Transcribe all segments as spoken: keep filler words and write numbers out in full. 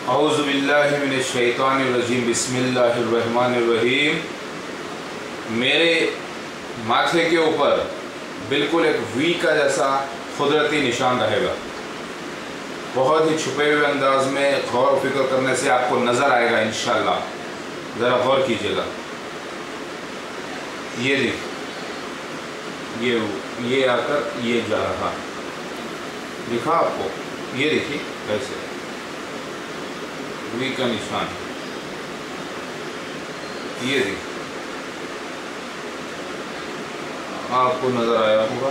औज़ु बिल्लाहि मिनश शैतानिर रजीम बिस्मिल्लाहिर रहमानिर रहीम। मेरे माथे के ऊपर बिल्कुल एक वी का जैसा कुदरती निशान रहेगा। बहुत ही छुपे हुए अंदाज में गौर व फिक्र करने से आपको नज़र आएगा इंशाअल्लाह। ज़रा गौर कीजिएगा। ये देखिए, ये ये आकर ये जा रहा है, दिखा आपको? ये देखिए कैसे वी का निशान, ये देखिए आपको नज़र आया होगा।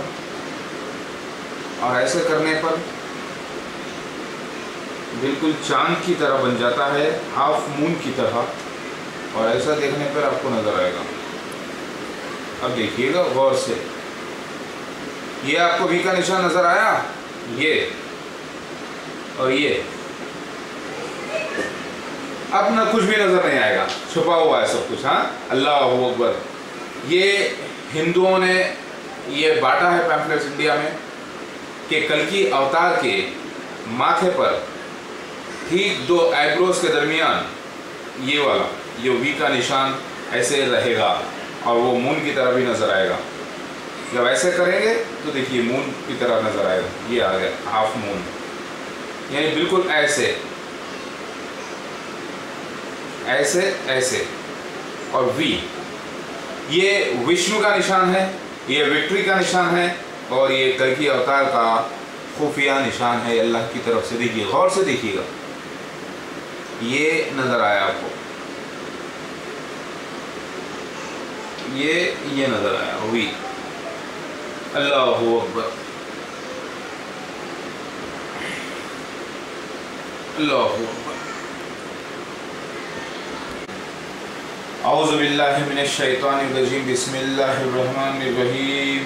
और ऐसे करने पर बिल्कुल चांद की तरह बन जाता है, हाफ मून की तरह, और ऐसा देखने पर आपको नज़र आएगा। अब देखिएगा गौर से, ये आपको वी का निशान नज़र आया, ये और ये। अब ना कुछ भी नज़र नहीं आएगा, छुपा हुआ है सब कुछ। हाँ, अल्लाहु अकबर। ये हिंदुओं ने ये बांटा है पैम्फलेट्स इंडिया में कि कल्कि अवतार के माथे पर ठीक दो आईब्रोज के दरमियान ये वाला ये वी का निशान ऐसे रहेगा और वो मून की तरह भी नज़र आएगा। जब ऐसे करेंगे तो देखिए मून की तरह नज़र आएगा। ये आ गया हाफ मून, यानी बिल्कुल ऐसे ऐसे ऐसे। और वी, ये विष्णु का निशान है, ये विक्ट्री का निशान है, और ये कल्कि अवतार का खुफिया निशान है अल्लाह की तरफ से। देखिए, गौर से देखिएगा, ये नज़र आया आपको, ये ये नज़र आया वी। अल्लाहु अकबर, अल्लाहु अकबर। औज़ु बिल्लाहि मिनश शैतानिर रजीम बिस्मिल्लाहिर रहमानिर रहीम।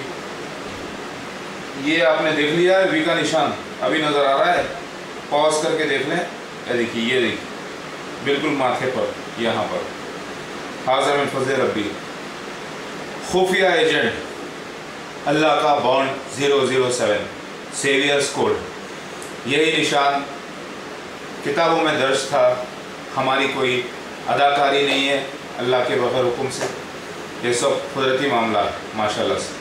ये आपने देख लिया है वी का निशान, अभी नज़र आ रहा है? पॉज करके देख लें। ये देखिए, ये देखिए बिल्कुल माथे पर, यहाँ पर हाज़िर मिन फज़ल रब्बी, खुफिया एजेंट, अल्लाह का bond zero zero seven, saviours code. यही निशान किताबों में दर्ज था। हमारी कोई अदाकारी नहीं है अल्लाह के बग़ैर हुक्म से, ये सब कुदरती मामला माशाल्लाह से।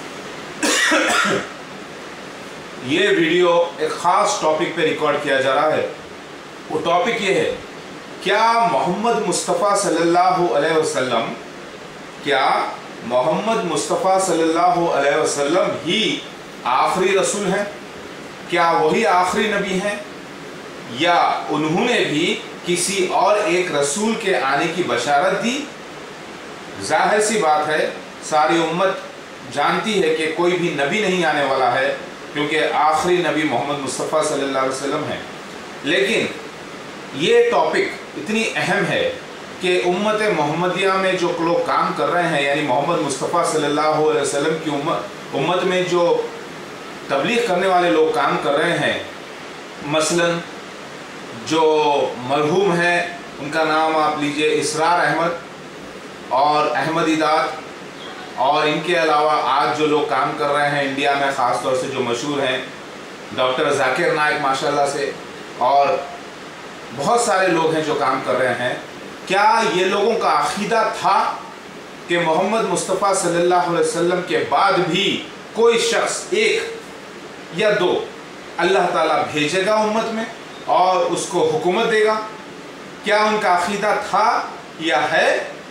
ये वीडियो एक ख़ास टॉपिक पे रिकॉर्ड किया जा रहा है। वो टॉपिक ये है, क्या मोहम्मद मुस्तफ़ा सल्लल्लाहु अलैहि वसल्लम क्या मोहम्मद मुस्तफ़ा सल्लल्लाहु अलैहि वसल्लम ही आखिरी रसूल हैं? क्या वही आखिरी नबी हैं, या उन्होंने भी किसी और एक रसूल के आने की बशारत दी? जाहिर सी बात है, सारी उम्मत जानती है कि कोई भी नबी नहीं आने वाला है, क्योंकि आखिरी नबी मोहम्मद मुस्तफ़ा सल्लल्लाहु अलैहि वसल्लम हैं। लेकिन ये टॉपिक इतनी अहम है कि उम्मत मोहम्मदिया में जो लोग काम कर रहे हैं, यानी मोहम्मद मुस्तफ़ा सल्लल्लाहु अलैहि वसल्लम की उम्मत उम्मत में जो तबलीग करने वाले लोग काम कर रहे हैं, मसलन जो मरहूम है, उनका नाम आप लीजिए इसरार अहमद और अहमदीदात, और इनके अलावा आज जो लोग काम कर रहे हैं इंडिया में, ख़ास तौर से जो मशहूर हैं, डॉक्टर जाकिर नाइक माशाल्लाह से, और बहुत सारे लोग हैं जो काम कर रहे हैं। क्या ये लोगों का अक़ीदा था कि मोहम्मद मुस्तफ़ा सल्लल्लाहु अलैहि वसल्लम के बाद भी कोई शख्स, एक या दो, अल्लाह ताला भेजेगा उम्मत में और उसको हुकूमत देगा? क्या उनका अक़ीदा था, या है,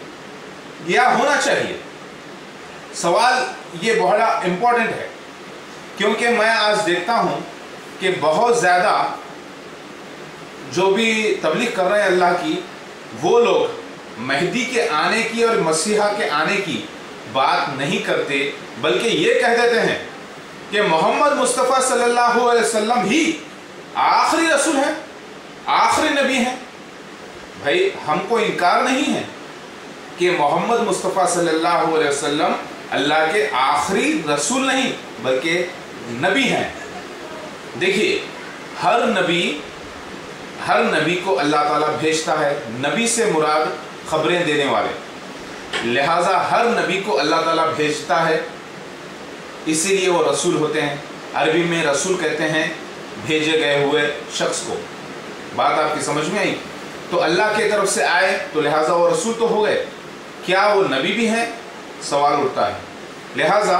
या होना चाहिए? सवाल ये बड़ा इम्पोर्टेंट है, क्योंकि मैं आज देखता हूँ कि बहुत ज़्यादा जो भी तबलीग कर रहे हैं अल्लाह की, वो लोग महदी के आने की और मसीहा के आने की बात नहीं करते, बल्कि ये कह देते हैं कि मोहम्मद मुस्तफ़ा सल्लल्लाहु अलैहि वसल्लम ही आखिरी रसूल हैं, आखिरी नबी हैं। भाई, हमको इनकार नहीं है कि मोहम्मद मुस्तफ़ा सल्लल्लाहु अलैहि वसल्लम अल्लाह के आखिरी रसूल नहीं बल्कि नबी हैं। देखिए, हर नबी हर नबी को अल्लाह ताला भेजता है। नबी से मुराद खबरें देने वाले, लिहाजा हर नबी को अल्लाह ताला भेजता है, इसीलिए वो रसूल होते हैं। अरबी में रसूल कहते हैं भेजे गए हुए शख्स को। बात आपकी समझ में आई? तो अल्लाह की तरफ से आए तो लिहाजा वो रसूल तो हो गए, क्या वो नबी भी हैं? सवाल उठता है। लिहाजा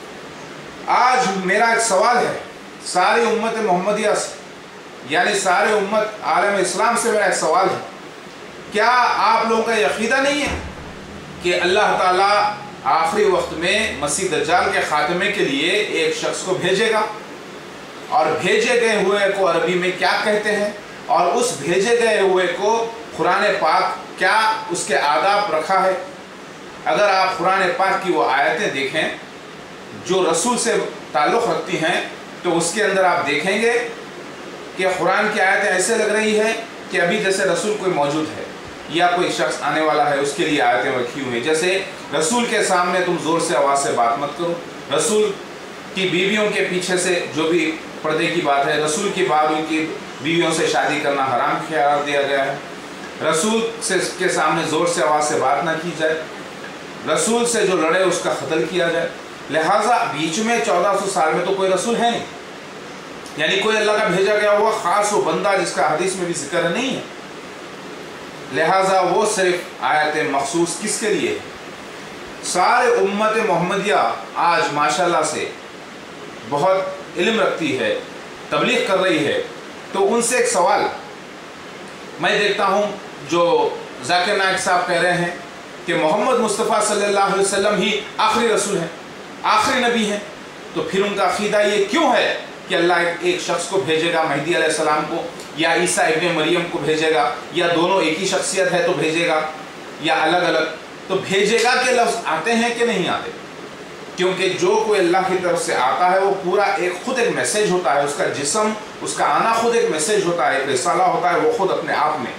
आज मेरा एक सवाल है सारी उम्मत मोहम्मदिया से, यानी सारे उम्मत आलम इस्लाम से मेरा एक सवाल है, क्या आप लोगों का यकीदा नहीं है कि अल्लाह ताला आखिरी वक्त में मसीह दज्जाल के खात्मे के लिए एक शख्स को भेजेगा? और भेजे गए हुए को अरबी में क्या कहते हैं, और उस भेजे गए हुए को कुरान पाक क्या उसके आदाब रखा है? अगर आप कुरान पाक की वो आयतें देखें जो रसूल से ताल्लुक़ रखती हैं तो उसके अंदर आप देखेंगे कि कुरान की आयतें ऐसे लग रही है कि अभी जैसे रसूल कोई मौजूद है या कोई शख्स आने वाला है, उसके लिए आयतें रखी हुई हैं। जैसे रसूल के सामने तुम ज़ोर से आवाज़ से बात मत करो, रसूल की बीवियों के पीछे से जो भी पर्दे की बात है, रसूल की बाद उनकी बीवियों से शादी करना हराम करार दिया गया है, रसूल से के सामने ज़ोर से आवाज़ से बात ना की जाए, रसूल से जो लड़े उसका कत्ल किया जाए। लिहाजा बीच में चौदह सौ साल में तो कोई रसूल है नहीं, यानी कोई अल्लाह का भेजा गया हुआ ख़ास वो बंदा जिसका हदीस में भी जिक्र नहीं है। लिहाजा वो सिर्फ आयत मखसूस किसके लिए? सारे उम्मत मोहम्मदिया आज माशाल्लाह से बहुत इल्म रखती है, तबलीग कर रही है। तो उनसे एक सवाल मैं देखता हूँ, जो जाकिर नाइक साहब कह रहे हैं कि मोहम्मद मुस्तफ़ा सल्लल्लाहु अलैहि वसल्लम ही आखिरी रसूल हैं, आखिरी नबी हैं, तो फिर उनका अकीदा ये क्यों है कि अल्लाह एक शख्स को भेजेगा, मेहदी अलैहिस्सलाम को, या ईसा इब्ने मरियम को भेजेगा, या दोनों एक ही शख्सियत है तो भेजेगा, या अलग अलग? तो भेजेगा के लफ्ज़ आते हैं कि नहीं आते? क्योंकि जो कोई अल्लाह की तरफ से आता है वो पूरा एक खुद एक मैसेज होता है, उसका जिस्म, उसका आना खुद एक मैसेज होता है, एक रिसाला होता है वो खुद अपने आप में।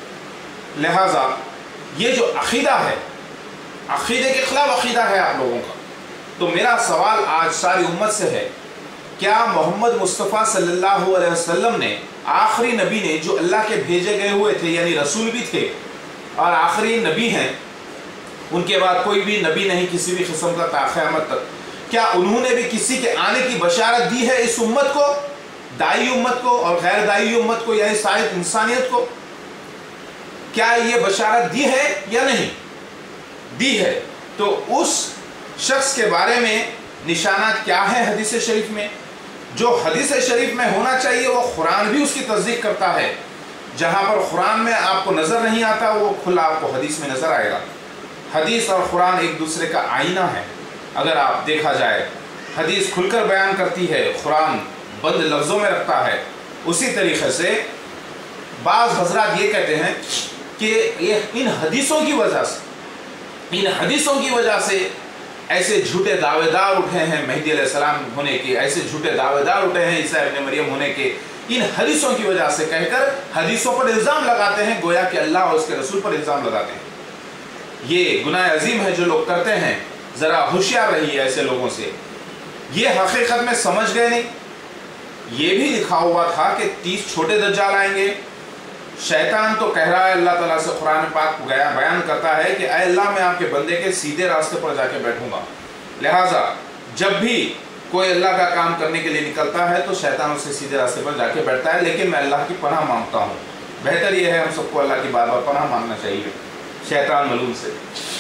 लिहाजा ये जो अकीदा है, अकीदे के खिलाफ अकीदा है आप लोगों का। तो मेरा सवाल आज सारी उम्मत से है, क्या मोहम्मद मुस्तफ़ा सल्लल्लाहु अलैहि वसल्लम ने, आखिरी नबी ने जो अल्लाह के भेजे गए हुए थे, यानी रसूल भी थे और आखिरी नबी हैं, उनके बाद कोई भी नबी नहीं किसी भी किस्म का ता क़यामत तक, क्या उन्होंने भी किसी के आने की बशारत दी है इस उम्मत को, दाई उम्मत को और गैर दाई उम्मत को, यानी सारी इंसानियत को? क्या ये बशारत दी है या नहीं दी है? तो उस शख्स के बारे में निशानात क्या है हदीस शरीफ में? जो हदीस शरीफ में होना चाहिए वो कुरान भी उसकी तस्दीक करता है। जहाँ पर कुरान में आपको नज़र नहीं आता वो खुला आपको हदीस में नज़र आएगा। हदीस और कुरान एक दूसरे का आईना है। अगर आप देखा जाए, हदीस खुलकर बयान करती है, कुरान बंद लफ्ज़ों में रखता है। उसी तरीक़े से बाज़ हज़रात ये कहते हैं कि ये इन हदीसों की वजह से इन हदीसों की वजह से ऐसे झूठे दावेदार उठे हैं मेहदी अलैहिस्सलाम होने के, ऐसे झूठे दावेदार उठे हैं ईसा इब्ने मरियम होने के, इन हदीसों की वजह से कहकर हदीसों पर इल्ज़ाम लगाते हैं, गोया कि अल्लाह और उसके रसूल पर इल्ज़ाम लगाते हैं। ये गुनाह अजीम है जो लोग करते हैं। ज़रा होशियार रहिए ऐसे लोगों से। ये हकीकत में समझ गए नहीं। ये भी लिखा हुआ था कि तीस छोटे दज्जाल आएंगे। शैतान तो कह रहा है, अल्लाह ताला से कुरान पाक गया बयान करता है कि ऐ अल्लाह मैं आपके बंदे के सीधे रास्ते पर जाके बैठूंगा। लिहाजा जब भी कोई अल्लाह का काम करने के लिए निकलता है तो शैतान उससे सीधे रास्ते पर जाके बैठता है, लेकिन मैं अल्लाह की पनाह मांगता हूँ। बेहतर यह है हम सबको अल्लाह की बार बार पनाह मांगना चाहिए शैतान मलून से।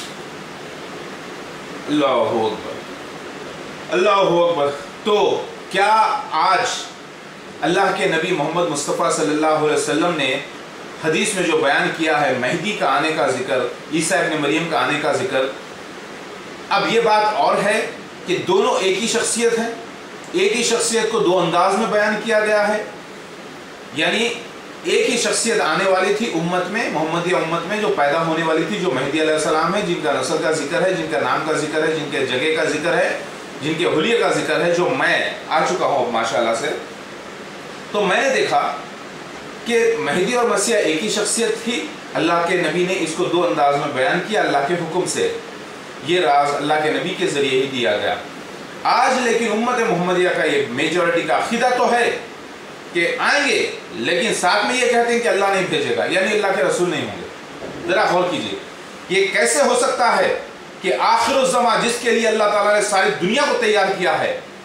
अल्लाहु अकबर, अल्लाहु अकबर। तो क्या आज अल्लाह के नबी मोहम्मद मुस्तफ़ा सल्लल्लाहु अलैहि वसल्लम ने हदीस में जो बयान किया है मेहदी का आने का जिक्र, ईसा इब्ने मरियम का आने का जिक्र, अब ये बात और है कि दोनों एक ही शख्सियत है, एक ही शख्सियत को दो अंदाज में बयान किया गया है। यानी एक ही शख्सियत आने वाली थी उम्मत में, मोहम्मदी उम्मत में, जो पैदा होने वाली थी, जो मेहदी अलैहिस्सलाम है, जिनका नस्ल का जिक्र है, जिनका नाम का जिक्र है, जिनके जगह का जिक्र है, जिनके हुलिये का जिक्र है, जो मैं आ चुका हूँ माशाल्लाह से। तो मैंने देखा कि मेहदी और मसीह एक ही शख्सियत थी। अल्लाह के नबी ने इसको दो अंदाज में बयान किया अल्लाह के हुक्म से। ये राज अल्लाह के नबी के ज़रिए ही दिया गया। आज लेकिन उम्मत मोहम्मदिया का ये मेजॉरिटी का अक़ीदा तो है कि आएंगे, लेकिन साथ में ये कहते हैं कि अल्लाह नहीं भेजेगा, यानी अल्लाह के रसूल नहीं होंगे। ज़रा गौर कीजिए, ये कैसे हो सकता है कि आखिरुज़्ज़मा जिसके लिए अल्लाह ताला ने सारी दुनिया को तैयार किया है,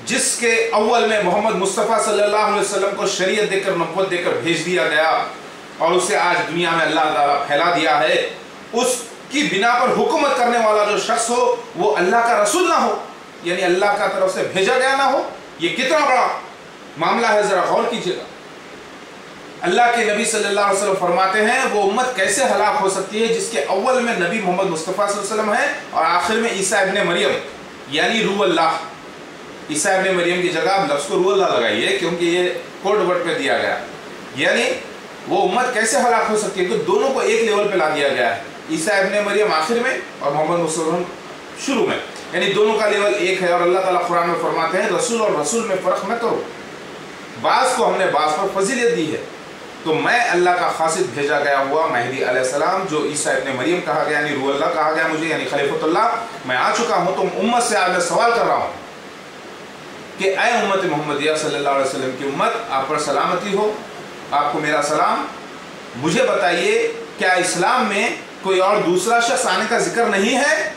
جس کے اول میں محمد مصطفیٰ صلی اللہ علیہ وسلم کو شریعت دے کر نبوت دے کر بھیج دیا گیا اور اسے آج دنیا میں اللہ تعالیٰ پھیلا دیا ہے، اس کی بنا پر حکومت کرنے والا جو شخص ہو وہ اللہ کا رسول نہ ہو، یعنی اللہ کا طرف سے بھیجا گیا نہ ہو، یہ کتنا بڑا معاملہ ہے، ذرا غور کیجیے گا۔ اللہ کے نبی صلی اللہ علیہ وسلم فرماتے ہیں وہ امت کیسے ہلاک ہو سکتی ہے جس کے اول میں نبی محمد مصطفیٰ صلی اللہ علیہ وسلم ہے اور آخر میں عیسیٰ ابن مریم یعنی روح اللہ۔ عیسیٰ ابن مریم کی جگہ آپ لفظ کو روح اللہ لگائیے کیونکہ یہ کوڈ ورڈ پہ دیا گیا، یعنی وہ امت کیسے ہلاک ہو سکتی ہے کہ دونوں کو ایک لیول پہ لا دیا گیا ہے، عیسیٰ ابن مریم آخر میں اور محمد مصطفیٰ شروع میں، یعنی دونوں کا لیول ایک ہے۔ اور اللہ تعالیٰ قرآن میں فرماتے ہیں رسول اور رسول میں فرق نہ کرو، بعض کو ہم نے بعض پر فضیلت دی ہے، تو میں اللہ کا قاصد بھیجا گیا ہوا مہدی علیہ السلام جو عیسیٰ ابن مریم کہا گیا یعنی روح اللہ کہا گیا مجھے یعنی خلیفۃ اللہ، میں آ چکا ہوں۔ تم امت سے آج میں سوال کر رہا ہوں کہ اے امت محمدیہ صلی اللہ علیہ وسلم کی امت، آپ پر سلامتی ہو، آپ کو میرا سلام، مجھے بتائیے کیا اسلام میں کوئی اور دوسرا شخص آنے کا ذکر نہیں ہے؟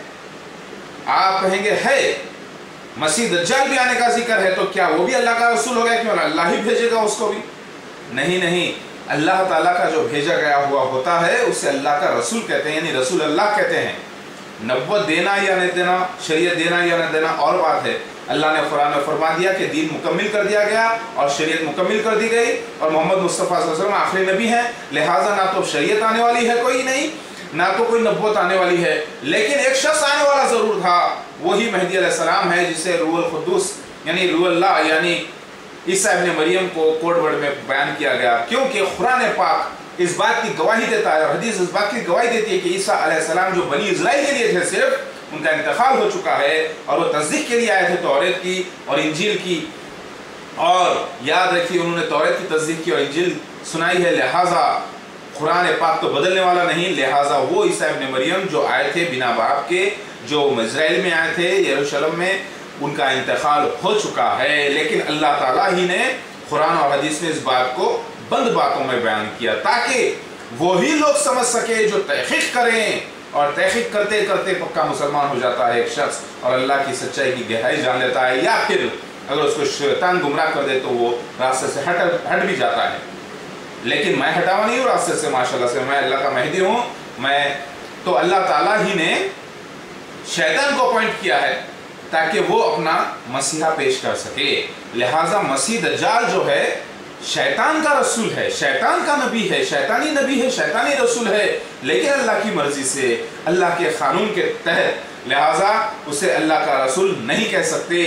آپ کہیں گے ہے، مسیح دجال بھی آنے کا ذکر ہے، تو کیا وہ بھی اللہ کا رسول ہو گیا؟ کیوں اللہ ہی بھیجے گا اس کو بھی؟ نہیں نہیں، اللہ تعالیٰ کا جو بھیجا گیا ہوا ہوتا ہے اسے اللہ کا رسول کہتے ہیں، یعنی رسول اللہ کہتے ہیں۔ نبوت دینا یا نہ دینا، شریعت دینا یا نہ دینا اور بات ہے، اللہ نے قرآن میں فرما دیا کہ دین مکمل کر دیا گیا اور شریعت مکمل کر دی گئی اور محمد مصطفیٰ صلی اللہ علیہ وسلم آخری نبی ہیں، لہٰذا نہ تو شریعت آنے والی ہے کوئی نہیں، نہ تو کوئی نبوت آنے والی ہے، لیکن ایک شخص آنے والا ضرور تھا، وہی مہدی علیہ السلام ہے جسے روح القدس یعنی روح اللہ یعنی عیسیٰ ابن مریم کو کوڈ ورڈ میں بیان کیا گیا، کیونکہ قرآن پاک اس بات کی گواہی دیتا ہے اور حدیث اس بات کی گواہی دیتی ہے کہ عیسیٰ علیہ السلام جو بنی اسرائیل کے لیے تھے صرف ان کا انتقال ہو چکا ہے اور وہ تصدیق کے لیے آئے تھے توریت کی اور انجیل کی، اور یاد رکھیے انہوں نے توریت کی تصدیق کی اور انجیل سنائی ہے، لہٰذا قرآن پاک تو بدلنے والا نہیں، لہٰذا وہ عیسیٰ ابن مریم جو آئے تھے بنا باپ کے، جو اسرائیل میں آئے تھے یروشلم میں، ان کا انتقال ہو چکا ہے، لیکن اللہ تعالیٰ ہی نے قرآن اور حدیث میں اس بات کو بند باتوں میں بیان کیا تاکہ وہی لوگ سمجھ سکے جو تحقیق کریں، اور تحقیق کرتے کرتے پکا مسلمان ہو جاتا ہے ایک شخص اور اللہ کی سچائی کی گہرائی جان لیتا ہے، یا پھر اگر اس کو شیطان گمراہ کر دے تو وہ راستے سے ہٹ ہٹ بھی جاتا ہے۔ لیکن میں ہٹا ہوا نہیں ہوں راستے سے، ماشاءاللہ سے میں اللہ کا مہدی ہوں، میں تو اللہ تعالیٰ ہی نے شیطان کو اپوائنٹ کیا ہے تاکہ وہ اپنا مسیحا پیش کر سکے، لہٰذا مسیح دجال جو ہے شیطان کا رسول ہے، شیطان کا نبی ہے، شیطانی نبی ہے، شیطانی رسول ہے، لیکن اللہ کی مرضی سے، اللہ کے قانون کے تحت، لہٰذا اسے اللہ کا رسول نہیں کہہ سکتے،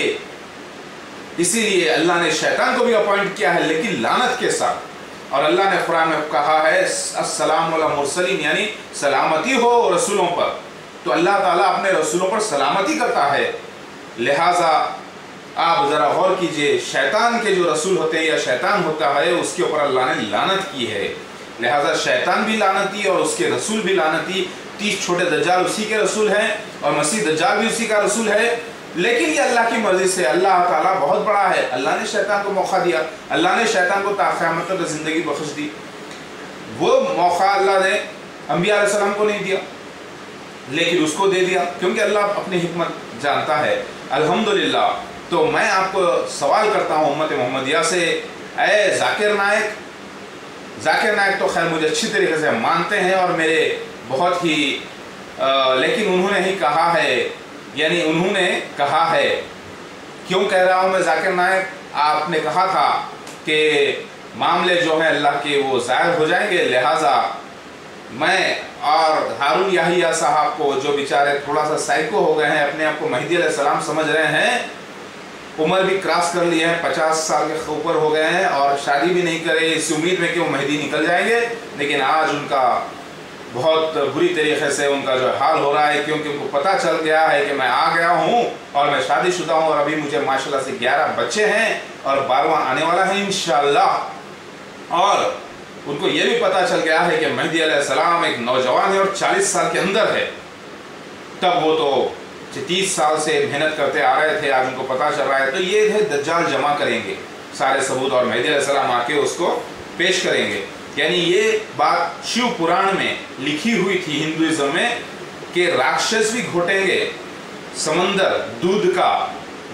اسی لیے اللہ نے شیطان کو بھی اپوائنٹ کیا ہے لیکن لعنت کے ساتھ، اور اللہ نے قرآن میں کہا ہے السلام علی المرسلین یعنی سلامتی ہو رسولوں پر، تو اللہ تعالیٰ اپنے رسولوں پر سلامتی کرتا ہے، لہٰذا آپ ذرا غور کیجئے شیطان کے جو رسول ہوتے ہیں یا شیطان ہوتا ہے اس کے اوپر اللہ نے لعنت کی ہے، لہٰذا شیطان بھی لعنتی اور اس کے رسول بھی لعنتی، تیس چھوٹے دجال اسی کے رسول ہیں اور مسیح دجال بھی اسی کا رسول ہے، لیکن یہ اللہ کی مرضی سے، اللہ تعالیٰ بہت بڑا ہے، اللہ نے شیطان کو موقع دیا، اللہ نے شیطان کو تا قیامت تک زندگی بخش دی، وہ موقع اللہ نے انبیاء علیہ السلام کو نہیں دیا لیکن اس کو دے دیا کیونکہ اللہ اپنی حکمت جانتا ہے، الحمدللہ۔ تو میں آپ کو سوال کرتا ہوں امت محمدیہ سے، اے ذاکر نائک، ذاکر نائک تو خیر مجھے اچھی طریقے سے مانتے ہیں اور میرے بہت ہی آ, لیکن انہوں نے ہی کہا ہے، یعنی انہوں نے کہا ہے، کیوں کہہ رہا ہوں میں ذاکر نائک، آپ نے کہا تھا کہ معاملے جو ہیں اللہ کے وہ ظاہر ہو جائیں گے، لہٰذا میں اور ہارون یحییٰ صاحب کو جو بیچارے تھوڑا سا سائیکو ہو گئے ہیں، اپنے آپ کو مہدی علیہ السلام سمجھ رہے ہیں، عمر بھی کراس کر لی ہے، پچاس سال کے اوپر ہو گئے ہیں اور شادی بھی نہیں کرے اس امید میں کہ وہ مہدی نکل جائیں گے، لیکن آج ان کا بہت بری طریقے سے ان کا جو حال ہو رہا ہے کیونکہ ان کو پتہ چل گیا ہے کہ میں آ گیا ہوں اور میں شادی شدہ ہوں اور ابھی مجھے ماشاءاللہ سے گیارہ بچے ہیں اور بارہواں آنے والا ہے انشاءاللہ، اور ان کو یہ بھی پتہ چل گیا ہے کہ مہدی علیہ السلام ایک نوجوان ہے اور چالیس سال کے اندر ہے، تب وہ تو تیس سال سے محنت کرتے آ رہے تھے، آج ان کو پتہ چل رہا ہے، تو یہ ہے دجال جمع کریں گے سارے ثبوت اور مہدی علیہ السلام آ کے اس کو پیش کریں گے، یعنی یہ بات شیو پران میں لکھی ہوئی تھی ہندوازم میں کہ راکشس بھی گھوٹیں گے سمندر دودھ کا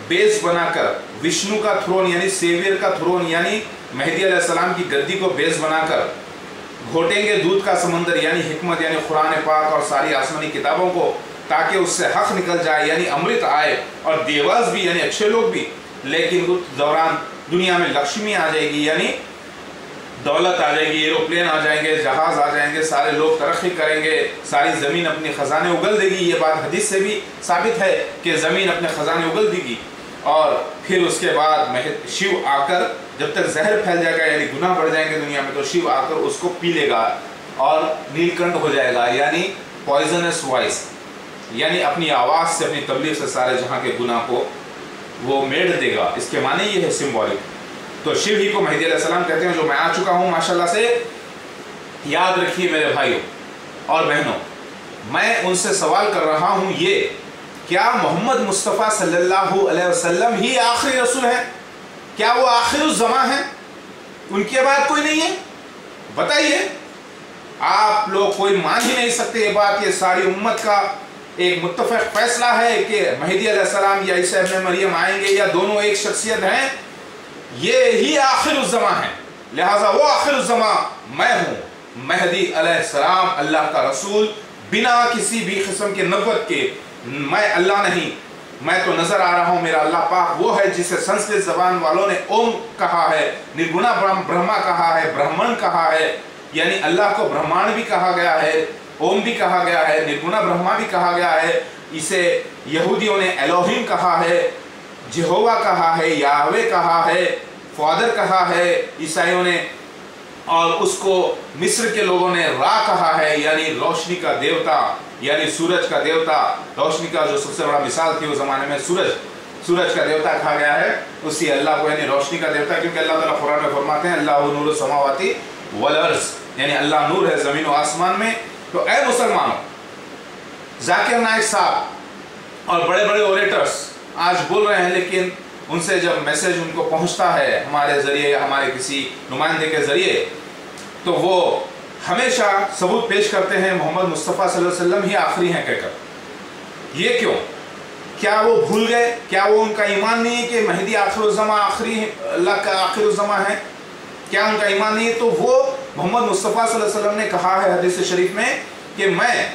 बेस बनाकर विष्णु का थ्रोन यानी सेवियर का थ्रोन यानी मेहदी अलैहिस्सलाम की गद्दी को बेस बनाकर घोटेंगे दूध का समंदर यानी हिकमत यानी कुरान पाक और सारी आसमानी किताबों को, ताकि उससे हक निकल जाए यानी अमृत आए और देवास भी यानी अच्छे लोग भी। लेकिन उस दौरान दुनिया में लक्ष्मी आ जाएगी यानी दौलत आ जाएगी, एरोप्लेन आ जाएंगे, जहाज आ जाएंगे, सारे लोग तरक्की करेंगे, सारी ज़मीन अपने ख़जाने उगल देगी। ये बात हदीस से भी साबित है कि ज़मीन अपने ख़जाने उगल देगी। और फिर उसके बाद शिव आकर जब तक जहर फैल जाएगा यानी गुनाह बढ़ जाएंगे दुनिया में, तो शिव आकर उसको पी लेगा और नीलकंठ हो जाएगा यानी पॉइजनस वॉइस, यानी अपनी आवाज़ से अपनी तबलीग से सारे जहाँ के गुनाह को वो मेड़ देगा। इसके माने ये है सिम्बॉलिक। तो शिव ही को मेहदी अलैहिस्सलाम कहते हैं, जो मैं आ चुका हूँ माशाल्लाह से। याद रखिए मेरे भाइयों और बहनों, मैं उनसे सवाल कर रहा हूँ ये, क्या मोहम्मद मुस्तफ़ा सल्लल्लाहु अलैहि वसल्लम ही आखिरी रसूल है? क्या वो आखिरुज़ ज़मां है? उनके बाद कोई नहीं है? बताइए। आप लोग कोई मान ही नहीं सकते ये बात। ये सारी उम्मत का एक मुत्तफ़क़ फैसला है कि मेहदी अलैहिस्सलाम या ईसा इब्न मरियम आएंगे या दोनों एक शख्सियत हैं, ये ही आखिरुज़ ज़मां है। लिहाजा वो आखिरुज़ ज़मां मैं हूँ, मेहदी अलैहिस्सलाम अल्लाह का रसूल, बिना किसी भी किस्म के नबुव्वत के। मैं अल्लाह नहीं, मैं तो नजर आ रहा हूँ। मेरा अल्लाह पाक वो है जिसे संस्कृत जबान वालों ने ओम कहा है, निर्गुणा ब्रह्मा कहा है, ब्राह्मण कहा है, यानी अल्लाह को ब्रह्मांड भी कहा गया है, ओम भी कहा गया है, निर्गुणा ब्रह्मा भी कहा गया है। इसे यहूदियों ने एलोहिम कहा है, जेहोवा कहा है, याहवे कहा है, फादर कहा है ईसाइयों ने, और उसको मिस्र के लोगों ने रा कहा है यानी रोशनी का देवता, यानी सूरज का देवता। रोशनी का जो सबसे बड़ा मिसाल थी उस जमाने में सूरज, सूरज का देवता कहा गया है उसी अल्लाह को, यानी रोशनी का देवता, क्योंकि अल्लाह ताला कुरान में फरमाते हैं अल्लाह नूर समावाती वल अर्ज़, यानी अल्लाह नूर है ज़मीन और आसमान में। तो ऐ मुसलमानों, जाकिर नाइक साहब और बड़े बड़े ओरेटर्स आज बोल रहे हैं, लेकिन उनसे जब मैसेज उनको पहुंचता है हमारे ज़रिए या हमारे किसी नुमाइंदे के ज़रिए, तो वो हमेशा सबूत पेश करते हैं मोहम्मद मुस्तफ़ा सल्लल्लाहु अलैहि वसल्लम ही आखिरी हैं कहकर। ये क्यों? क्या वो भूल गए? क्या वो उनका ईमान नहीं है कि मेहदी आखिरुज़्ज़मा आखिरी अल्लाह का आखिरुज़्ज़मा है? क्या उनका ईमान नहीं है? तो वो मोहम्मद मुस्तफ़ा सल्लल्लाहु अलैहि वसल्लम ने कहा है हदीस शरीफ में कि मैं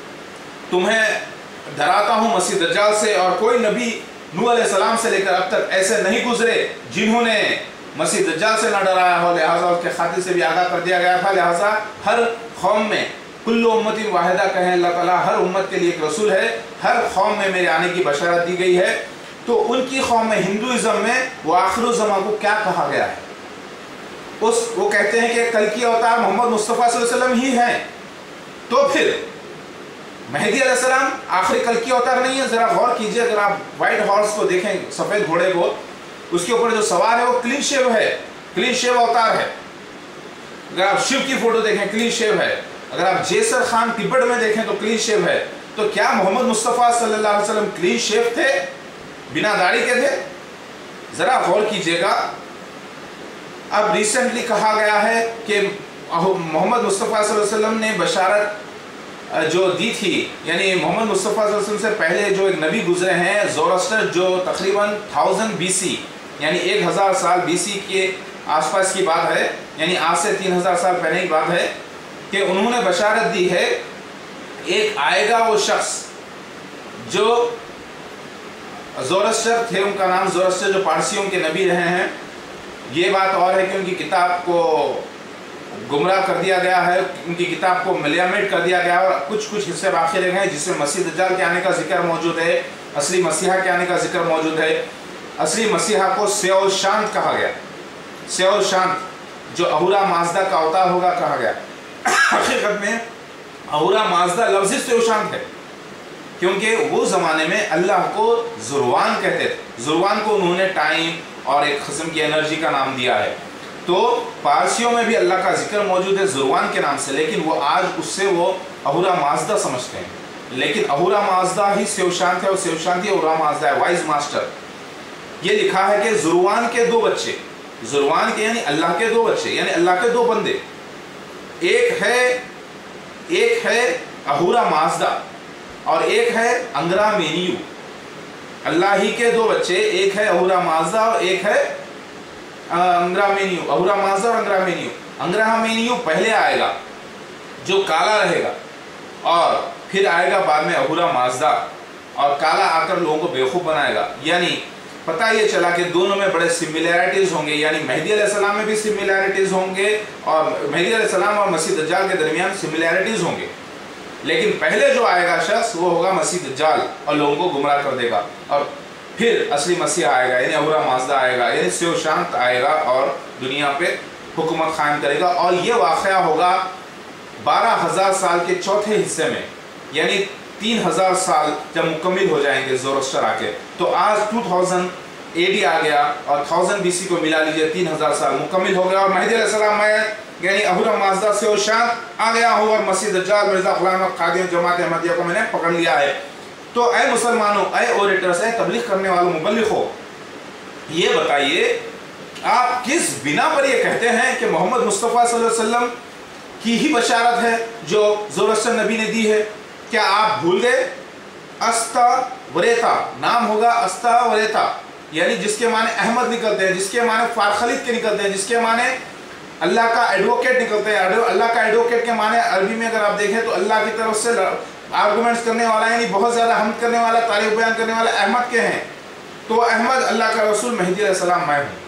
तुम्हें डराता हूँ मसीह दज्जाल से, और कोई नबी नूह अलैहिस्सलाम से लेकर अब तक ऐसे नहीं गुजरे जिन्होंने मसीह दज्जाल से न डराया हो। लिहाजा उसके खातिर से भी आगाह कर दिया गया था। लिहाजा हर कौम में कुल्लु उम्मतिन वाहिदा कहें, अल्लाह ताला हर उम्मत के लिए एक रसूल है, हर कौम में मेरे आने की बशारत दी गई है। तो उनकी कौम में हिंदुइज्म में वो आखिरुज़्ज़मा को क्या कहा गया है? उस वो कहते हैं कि कल की अवतार मोहम्मद मुस्तफ़ा सल्लल्लाहु अलैहि वसल्लम ही हैं। तो फिर मेहदी अलैहिस्सलाम आखिरी कल की अवतार नहीं है? ज़रा गौर कीजिए, अगर आप वाइट हॉर्स को देखें, सफ़ेद घोड़े को, उसके ऊपर जो सवार है वो क्लीन शेव है, क्लीन शेव अवतार है। अगर आप शिव की फोटो देखें क्लीन शेव है, अगर आप जेसर खान तिब्बत में देखें तो क्लीन शेव है। तो क्या मोहम्मद मुस्तफ़ा सल्लल्लाहु अलैहि वसल्लम क्लीन शेव थे, बिना दाढ़ी के थे? ज़रा गौर कीजिएगा। अब रिसेंटली कहा गया है कि मोहम्मद मुस्तफ़ा सल्लल्लाहु अलैहि वसल्लम ने बशारत जो दी थी, यानी मोहम्मद मुस्तफ़ा सल्लल्लाहु अलैहि वसल्लम से पहले जो एक नबी गुजरे हैं ज़ोरास्टर, जो तकरीबन थाउजेंड बीसी यानी एक हज़ार साल बीसी के आसपास की बात है, यानी आज से तीन हज़ार साल पहले की बात है, कि उन्होंने बशारत दी है एक आएगा वो शख्स जो ज़ोरास्टर थे, उनका नाम ज़ोरास्टर, जो पारसियों के नबी रहे हैं। ये बात और है कि उनकी किताब को गुमराह कर दिया गया है, उनकी किताब को मिलियामेट कर दिया गया है, और कुछ कुछ हिस्से बाकी रह गए हैं जिसमें मसीह दज्जाल के आने का जिक्र मौजूद है, असली मसीहा के आने का जिक्र मौजूद है। असली मसीहा को सेओल शांत कहा गया, सेओल शांत जो अहूरा माजदा का अवतार होगा कहा गया। हकीकत में अहूरा माजदा लफ्ज़ सेओल शांत है, क्योंकि वो ज़माने में अल्लाह को जुर्वान कहते थे। जुर्वान को उन्होंने टाइम और एक किस्म की एनर्जी का नाम दिया है। तो पारसियों में भी अल्लाह का जिक्र मौजूद है जुर्वान के नाम से, लेकिन वो आज उससे वो अहूरा माजदा समझते हैं। लेकिन अहूरा माजदा ही सेओल शांत है, और सेओल शांत ही अहूरा माजदा है, वाइज मास्टर। ये लिखा है कि जुर्वान के दो बच्चे, जुर्वान के यानी अल्लाह के दो बच्चे, यानी अल्लाह के दो बंदे, एक है एक है अहूरा माजदा और एक है अंग्रा मेनियू। अल्लाह ही के दो बच्चे, एक है अहूरा माज़दा और एक है अंग्रामेनियू। अहूरा माज़दा और अंग्रामेनियू। अंग्रामेनियू पहले आएगा जो काला रहेगा, और फिर आएगा बाद में अहूरा माज़दा, और काला आकर लोगों को बेवकूफ़ बनाएगा। यानी पता ये चला कि दोनों में बड़े सिमिलैरिटीज़ होंगे, यानी मेहदी अलैहिस्सलाम में भी सिमिलैरिटीज़ होंगे और मेहदी अलैहिस्सलाम और मसीह दज्जाल के दरमियान सिमिलैरिटीज़ होंगे। लेकिन पहले जो आएगा शख्स वो होगा मसीह दज्जाल और लोगों को गुमराह कर देगा, और फिर असली मसीह आएगा यानी अहूरा माज़दा आएगा, यानी सेव शांत आएगा और दुनिया पे हुकूमत कायम करेगा। और ये वाक़या होगा बारह हज़ार साल के चौथे हिस्से में, यानी तीन हज़ार साल जब मुकम्मिल हो जाएंगे ज़ोरोस्टर आके। तो आज टू थाउजेंड ए डी आ गया और थाउजेंड बी सी को मिला लीजिए, तीन हज़ार साल मुकम्मिल हो गया, और मेहदी अलैहिस्सलाम में यानी अहूरा माज़दा से शांत आ गया हो, और मसीह दज्जाल मिर्ज़ा ग़ुलाम अहमद क़ादियानी जमात अहमदिया को मैंने पकड़ लिया है। तो ऐ मुसलमानों, ऐ ओरेटर्स, ऐ तबलीग करने वालों, मुबल्लिगों, ये बताइए आप किस बिना पर ये कहते हैं कि मोहम्मद मुस्तफ़ा सल्लल्लाहु अलैहि वसल्लम की ही बशारत है जो ज़ोरस्टर नबी ने दी है? क्या आप भूल गए? अस्ता वरेता नाम होगा, अस्ता वरेता यानी जिसके माने अहमद निकलते हैं, जिसके माने फारखलीद के निकलते हैं, जिसके माने अल्लाह का एडवोकेट निकलते हैं। अल्लाह का एडवोकेट के माने अरबी में अगर आप देखें तो अल्लाह की तरफ से आर्गूमेंट्स करने वाला, यानी बहुत ज़्यादा हमद करने वाला, तारीफ बयान करने वाला अहमद के हैं। तो अहमद अल्लाह का रसूल, मेहदी अलैहिस्सलाम मैं हूँ।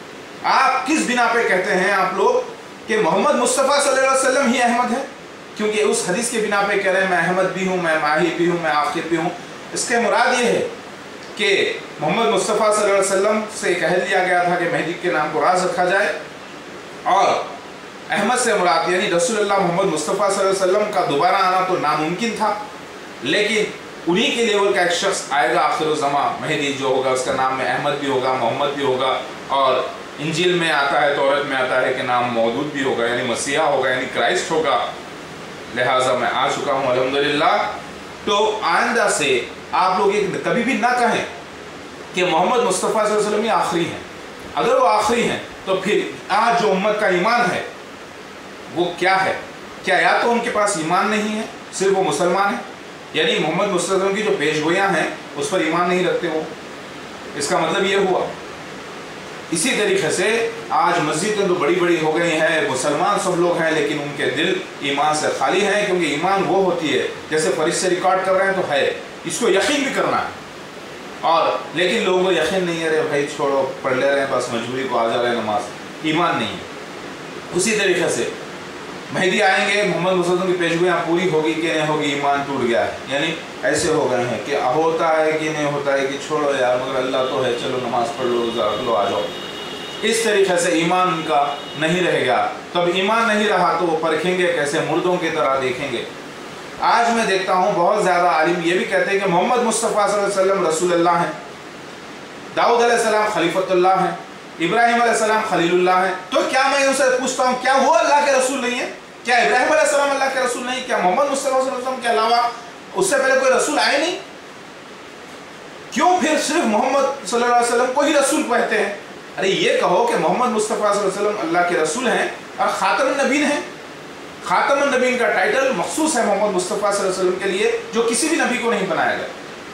आप किस बिना पे कहते हैं आप लोग कि मोहम्मद मुस्तफ़ा सल्लल्लाहु अलैहि वसल्लम ही अहमद है? क्योंकि उस हदीस के बिना पे कह रहे हैं मैं अहमद भी हूँ, मैं माही भी हूँ, मैं आखिर भी हूँ। इसके मुराद ये है कि मोहम्मद मुस्तफ़ा सल्लल्लाहु अलैहि वसल्लम से कह दिया गया था कि मेहदी के नाम को राज रखा जाए, और अहमद से मुराद यानी रसूलुल्लाह मोहम्मद मुस्तफ़ा सल्लल्लाहु अलैहि वसल्लम का दोबारा आना तो नामुमकिन था, लेकिन उन्हीं के लेवल का एक शख्स आएगा आखिर-उज़्ज़मा, मेहदी जो होगा उसका नाम में अहमद भी होगा, मोहम्मद भी होगा, और इंजील में आता है, तौरात में आता है कि नाम मौजूद भी होगा, यानी मसीहा होगा, यानी क्राइस्ट होगा। लिहाजा मैं आ चुका हूँ अल्हम्दुलिल्लाह। तो आइंदा से आप लोग एक कभी भी ना कहें कि मोहम्मद मुस्तफ़ा सल्लल्लाहु अलैहि वसल्लम ही आखिरी हैं। अगर वो आखिरी हैं तो फिर आज जो उम्मत का ईमान है वो क्या है? क्या या तो उनके पास ईमान नहीं है, सिर्फ वो मुसलमान है, यानी मोहम्मद मुस्तफ़ा सल्लल्लाहु अलैहि वसल्लम की जो पेशगोयाँ हैं उस पर ईमान नहीं रखते वो, इसका मतलब ये हुआ। इसी तरीके से आज मस्जिदें तो बड़ी बड़ी हो गई हैं, मुसलमान सब लोग हैं, लेकिन उनके दिल ईमान से खाली हैं, क्योंकि ईमान वो होती है जैसे फरिश्ते रिकॉर्ड कर रहे हैं तो है, इसको यकीन भी करना है, और लेकिन लोगों को यकीन नहीं है, अरे भाई छोड़ो पढ़ ले रहे हैं बस मजबूरी को, आ जा रहे हैं नमाज, ईमान नहीं है। उसी तरीके से मेहदी आएंगे, मोहम्मद मुस्तफ़ा की पेशगोयाँ पूरी होगी कि नहीं होगी, ईमान टूट गया है, यानी ऐसे हो गए हैं कि होता है कि नहीं होता है, कि छोड़ो यार मगर अल्लाह तो है, चलो नमाज पढ़ लो, रोज़ा रख लो, आ जाओ। इस तरीके से ईमान उनका नहीं रहेगा। तब ईमान नहीं रहा तो वो परखेंगे कैसे? मुर्दों की तरह देखेंगे। आज मैं देखता हूँ बहुत ज़्यादा आलिम ये भी कहते हैं कि मोहम्मद मुस्तफ़ा सल्लल्लाहु अलैहि वसल्लम रसूलुल्लाह हैं, दाऊद अलैहिस्सलाम खलीफतुल्लाह हैं, इब्राहिम अलैहिस्सलाम खलीलुल्लाह हैं। तो क्या मैं उनसे पूछता हूँ क्या वो अल्लाह के रसूल नहीं है? क्या इब्राहिम अलैहिस्सलाम अल्लाह के रसूल नहीं? क्या मोहम्मद मुस्तफ़ा सल्लल्लाहु अलैहि वसल्लम के अलावा उससे पहले कोई रसूल आए नहीं? क्यों फिर सिर्फ मोहम्मद सल्लल्लाहु अलैहि वसल्लम को ही रसूल कहते हैं? अरे ये कहो कि मोहम्मद मुस्तफ़ा सल्लल्लाहु अलैहि वसल्लम अल्लाह के रसूल हैं और ख़ातमुन नबीन हैं। ख़ातमुन नबीन का टाइटल मखसूस है मोहम्मद मुस्तफ़ा सल्लल्लाहु अलैहि वसल्लम के लिए, जो किसी भी नबी को नहीं बनाया गया।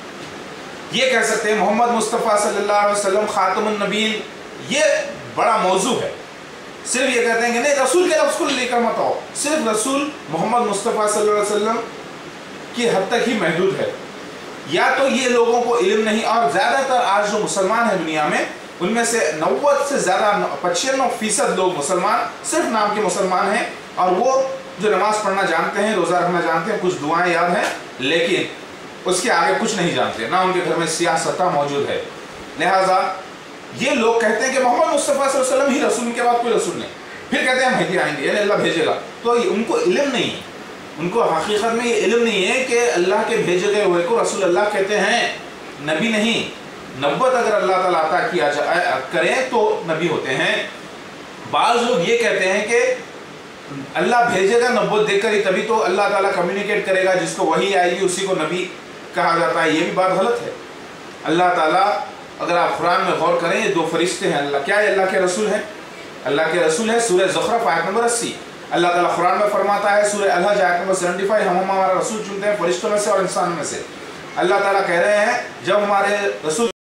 ये कह सकते हैं मोहम्मद मुस्तफ़ा सल्लल्लाहु अलैहि वसल्लम ख़ातमुन नबीन, ये बड़ा मौजू है। सिर्फ ये कहते हैं कि नहीं रसूल के लफ्ज़ को लेकर मत आओ, सिर्फ रसूल मोहम्मद मुस्तफ़ा सल्लल्लाहु अलैहि वसल्लम की हद तक ही महदूद है। या तो ये लोगों को इल्म नहीं, और ज़्यादातर आज जो मुसलमान हैं दुनिया में उनमें से नब्बे से ज़्यादा पचानवे फीसद लोग मुसलमान सिर्फ नाम के मुसलमान हैं, और वो जो नमाज़ पढ़ना जानते हैं, रोज़ा रखना जानते हैं, कुछ दुआएं याद हैं, लेकिन उसके आगे कुछ नहीं जानते, ना उनके घर में सियासत मौजूद है। लिहाजा ये लोग कहते हैं कि मोहम्मद मुस्तफ़ा सल्लल्लाहु अलैहि वसल्लम ही रसूल, के बाद कोई रसूल नहीं। फिर कहते हैं मेहदी आएंगे, यानी अल्लाह भेजेगा। तो उनको इल्म नहीं है, उनको हकीकत में ये इल्म नहीं है कि अल्लाह के भेजे गए हुए को रसूल अल्लाह कहते हैं, नबी नहीं। नब्बत अगर अल्लाह ताला अता किया जाए करें तो नबी होते हैं। बाज़ लोग ये कहते हैं कि अल्लाह भेजेगा नब्बत देकर ही, तभी तो अल्लाह ताला कम्युनिकेट करेगा, जिसको वही आएगी उसी को नबी कहा जाता है। ये भी बात गलत है। अल्लाह ताला अगर आप कुरान में गौर करें, ये दो फरिश्ते हैं, अल्लाह क्या है? अल्लाह के रसूल हैं, अल्लाह के रसूल है। सूरह ज़ुखरफ आयत नंबर अस्सी अल्लाह ताला कुरान में फरमाता है, सूरह अल-हज आयत नंबर पचहत्तर, हम हमारा रसूल चुनते हैं फरिश्तों में से और इंसानों में से। اللہ تعالیٰ کہہ رہے ہیں جب ہمارے رسول